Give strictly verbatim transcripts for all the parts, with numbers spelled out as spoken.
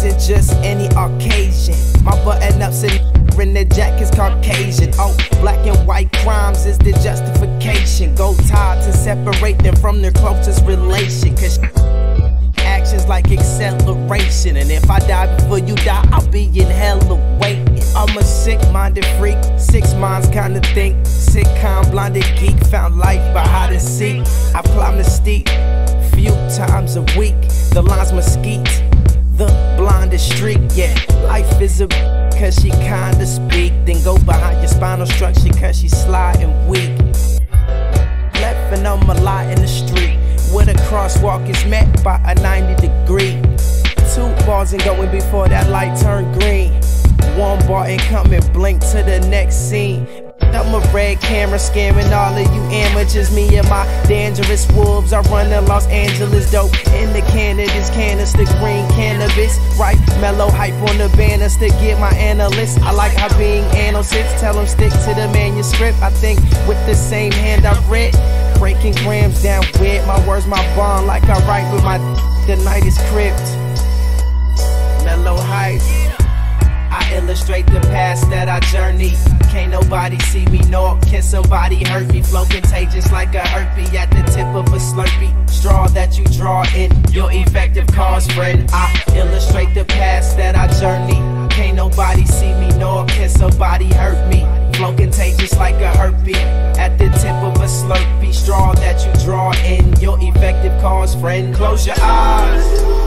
isn't just any occasion. My button-ups and the jacket's Caucasian. Oh, black and white crimes is the justification. Gold ties to separate them from their closest relation. Cause actions like acceleration. And if I die before you die, I'll be in hell awaiting. I'm a sick-minded freak, six minds kinda think. Sick, calm, blinded geek, found life by hide and seek. I climb the steep few times a week. The lines mesquite, the blindest streak. Yeah, life is a cause she kinda speak. Then go behind your spinal structure cause she sliding weak. Left and I'm a lot in the street, where the crosswalk is met by a ninety degree. Two bars and going before that light turn green. One bar and coming, blink to the next scene. I'm a red camera scamming all of you amateurs. Me and my dangerous wolves are running Los Angeles. Dope in the candidates, canister, green cannabis. Right, Mellowhype on the banners to get my analysts. I like how being anal sits, tell them stick to the manuscript. I think with the same hand I read, breaking grams down with my words, my bond. Like I write with my the night is crypt. Mellowhype, I illustrate the past that I journey. Can't nobody see me, nor can somebody hurt me. Flow contagious like a herpes at the tip of a Slurpee. Straw that you draw in your effective cause, friend. I illustrate the past that I journey. Can't nobody see me, nor can somebody hurt me. Flow contagious like a herpes at the tip of a Slurpee. Straw that you draw in your effective cause, friend. Close your eyes.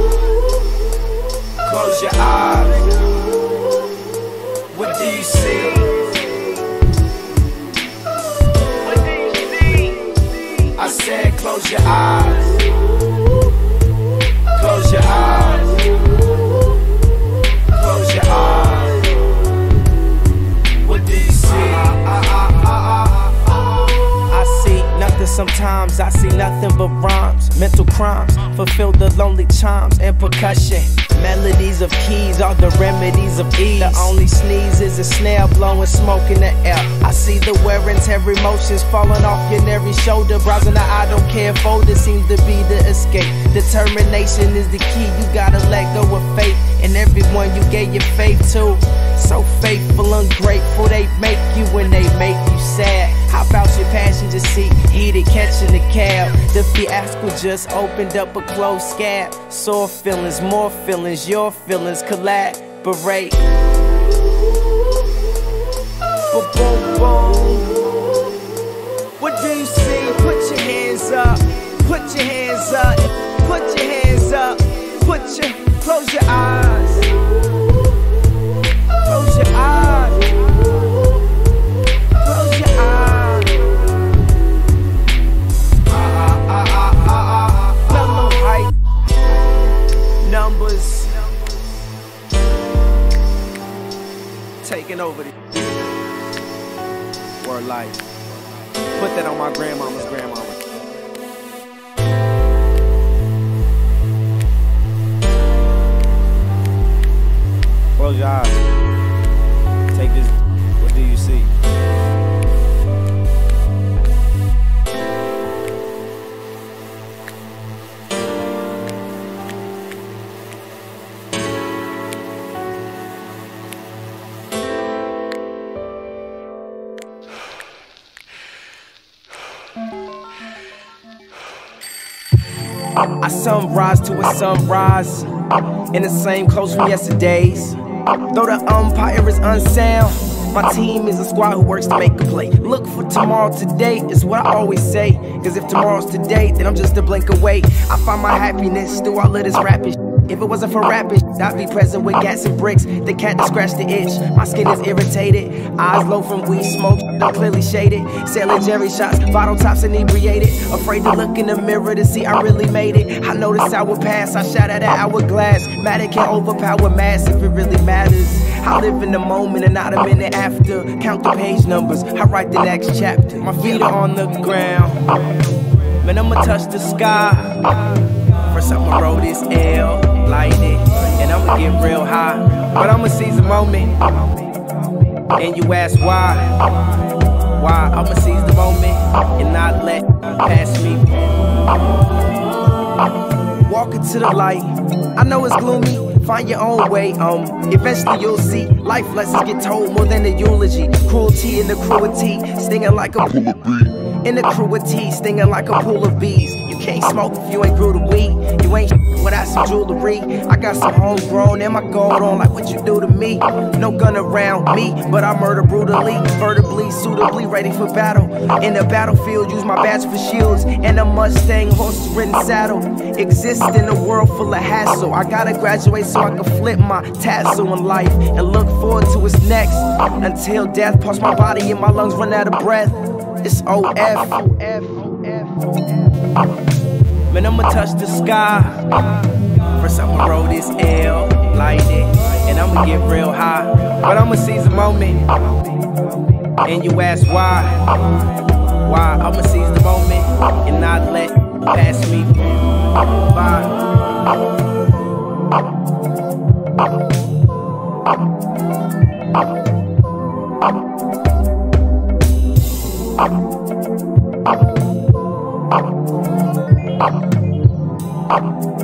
Close your eyes. What do you see? What do you see? I said close your eyes. Close your eyes. Close your eyes. What do you see? I see nothing sometimes, I see nothing but rhymes. Mental crimes, fulfill the lonely chimes and percussion. Melodies of keys are the remedies of ease. The only sneeze is a snare blowing smoke in the air. I see the wear and tear emotions falling off your every shoulder. Browsing the I don't care folder seems to be the escape. Determination is the key, you gotta let go of faith. And everyone you gave your faith to, so faithful, ungrateful, they make you when they make you sad. How about your passenger seat, heated, catching the cab? The fiasco just opened up a closed scab. Sore feelings, more feelings, your feelings collaborate. Boom, boom, boom. What do you see? Put your hands up, put your hands up, put your hands up, put your, close your eyes. Close your eyes. Close your eyes. Ah, ah, ah, ah, ah, ah. Mellowhype. Numbers. Taking over the word life. Put that on my grandmama's grandmama. Close your eyes. Take this. What do you see? I sunrise to a sunrise in the same clothes from yesterday's. Though the umpire is unsound, my team is a squad who works to make a play. Look for tomorrow today is what I always say. Cause if tomorrow's today, then I'm just a blink away. I find my happiness through all of this rapping. If it wasn't for rapping, I'd be present with gas and bricks. The cat to scratch the itch. My skin is irritated. Eyes low from weed smoke, I'm clearly shaded. Sailing Jerry shots, bottle tops inebriated. Afraid to look in the mirror to see I really made it. I know this hour pass, I shout at an hourglass. Matter can overpower mass if it really matters. I live in the moment and not a minute after. Count the page numbers, I write the next chapter. My feet are on the ground, man, I'ma touch the sky. First I'ma roll this L, light it, and I'ma get real high. But I'ma seize the moment, and you ask why. Why? I'ma seize the moment, and not let it pass me. Walking to the light, I know it's gloomy. find your own way. Um, eventually you'll see life lessons get told more than a eulogy. Cruelty in the cruelty, stinging like a pool of bees. In the cruelty, stinging like a pool of bees. You can't smoke if you ain't grew the weed. You ain't without some jewelry. I got some homegrown and my gold on like what you do to me. No gun around me, but I murder brutally, vertibly, suitably, ready for battle. In the battlefield, use my badge for shields and a Mustang horse-ridden saddle. Exist in a world full of hassle. I gotta graduate so I can flip my tassel in life and look forward to what's next. Until death parts my body and my lungs run out of breath. It's O F. Man, I'ma touch the sky. First I'ma roll this L, light it, and I'ma get real high. But I'ma seize the moment, and you ask why. Why? I'ma seize the moment and not let pass me by. Thank you.